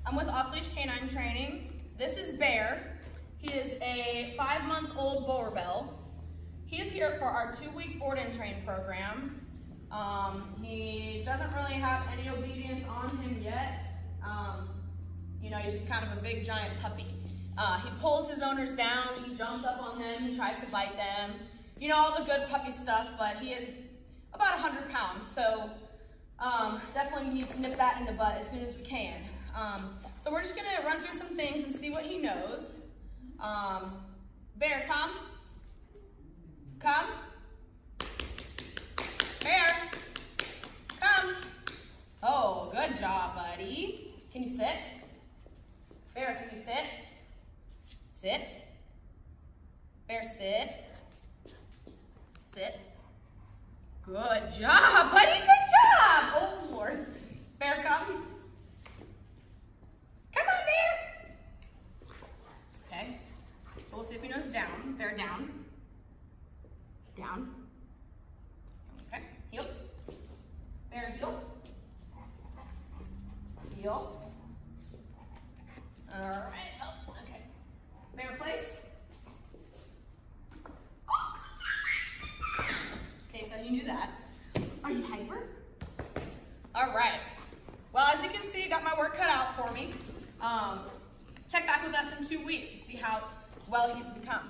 I'm with Leash K9 Training. This is Bear. He is a 5-month-old Boerboel. He is here for our 2-week board and train program. He doesn't really have any obedience on him yet. You know, he's just kind of a big giant puppy. He pulls his owners down, he jumps up on them, he tries to bite them. You know, all the good puppy stuff, but he is about 100 pounds, so definitely need to nip that in the butt as soon as we can. So we're just gonna run through some things and see what he knows. Bear, come. Come. Bear, come. Oh, good job, buddy. Can you sit? Bear, can you sit? Sit. Bear, sit. Sit. Good job, buddy, good job. Oh, Lord. Bear, come. Come on, Bear. Okay, so we'll see if he knows down. Bear, down. Down. Okay, heel. Bear, heel. Heel. All right, oh, okay. Bear, place. Oh, good job. Okay, so you knew that. Are you hyper? All right. Well, as you can see, I got my work cut out for me. Check back with us in 2 weeks and see how well he's become.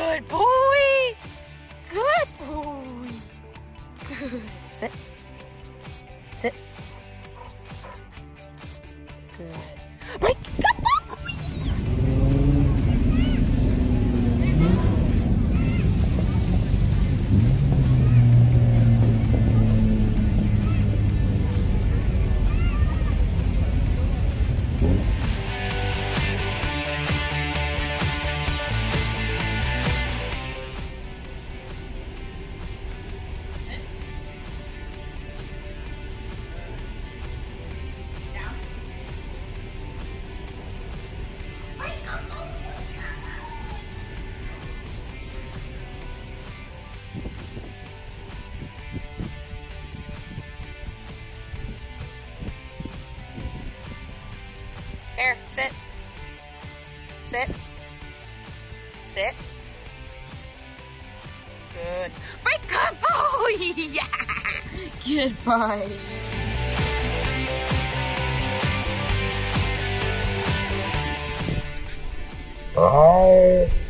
Good boy. Good boy. Good. Sit. Sit. Good. Break. Good boy. Here, sit. Sit. Sit. Good. Break. Good boy. Yeah. Good boy. Oh.